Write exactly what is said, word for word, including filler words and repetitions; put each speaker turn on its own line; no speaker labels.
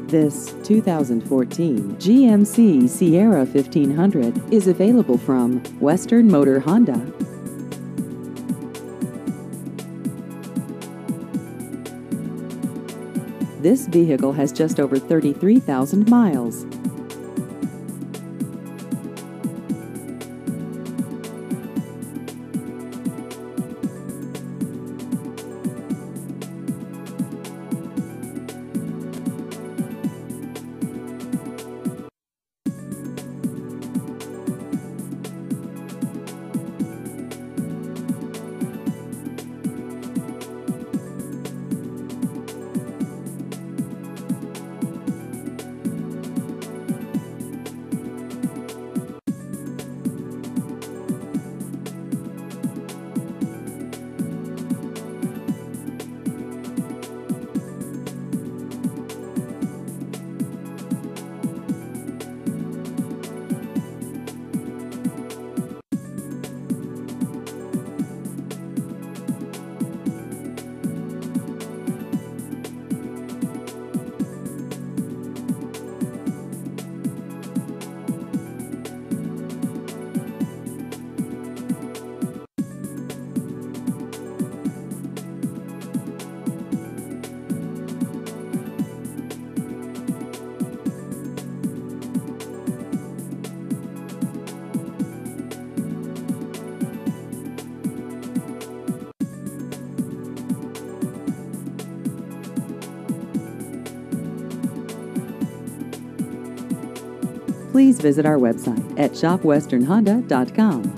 This two thousand fourteen G M C Sierra fifteen hundred is available from Western Motor Honda. This vehicle has just over thirty-three thousand miles. Please visit our website at shop western honda dot com.